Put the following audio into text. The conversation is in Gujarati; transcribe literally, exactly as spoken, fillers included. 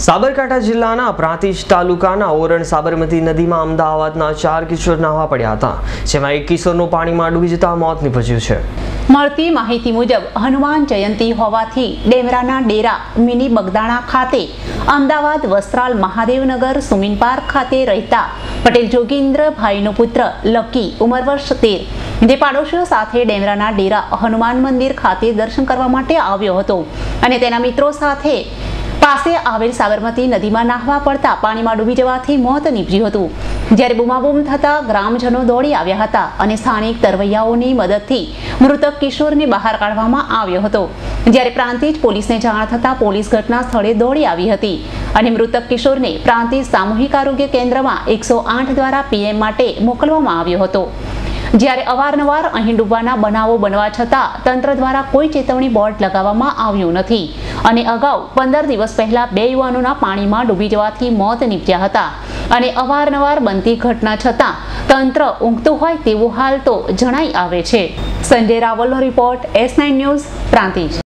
સાબરકાંઠા જિલ્લાના પ્રાંતિજ તાલુકાના ઓરણ સાબરમતી નદીમાં અમદાવાદના ચાર કિશોર નાહવા પડ્યા હતા, જેમાં એક કિશોરનું પાણીમાં ડૂબી જતા મોત નીપજ્યું છે। મળતી માહિતી મુજબ હનુમાન જયંતિ હોવાથી ડેમરાના ડેરા મિની બગદાણા ખાતે અમદાવાદ વસ્ત્રાલ મહાદેવનગર સુમીન પાર્ક ખાતે રહેતા પટેલ જોગીન્દ્રભાઈનો પુત્ર લકી ઉંમર વર્ષ તેર જે પાડોશીઓ સાથે ડેમરાના ડેરા હનુમાન મંદિર ખાતે દર્શન કરવા માટે આવ્યો હતો અને તેના મિત્રો સાથે પાસે આવેલ સાબરમતી નદીમાં નાહવા પડતા પાણીમાં ડૂબી જવાથી મોત નીપજ્યું હતું। જ્યારે બૂમાબૂમ થતા ગ્રામજનો દોડી આવ્યા હતા અને સ્થાનિક તરવૈયાઓની મદદથી મૃતક કિશોરને બહાર કાઢવામાં આવ્યો હતો। જ્યારે પ્રાંતિજ પોલીસને જાણ થતાં પોલીસ ઘટના સ્થળે દોડી આવી હતી અને મૃતક કિશોરને પ્રાંતિજ સામૂહિક આરોગ્ય કેન્દ્રમાં એકસો આઠ દ્વારા પીએમ માટે મોકલવામાં આવ્યો હતો। જ્યારે અવારનવાર અહીં ડૂબવાના બનાવો બનવા છતાં તંત્ર દ્વારા કોઈ ચેતવણી બોર્ડ લગાવવામાં આવ્યું નથી અને અગાઉ પંદર દિવસ પહેલા બે યુવાનોના પાણીમાં ડૂબી જવાથી મોત નીપજ્યા હતા અને અવારનવાર બનતી ઘટના છતાં તંત્ર ઊંઘતું હોય તેવું હાલ તો જણાઈ આવે છે। સંજય રાવલનો report S nine News Prantij.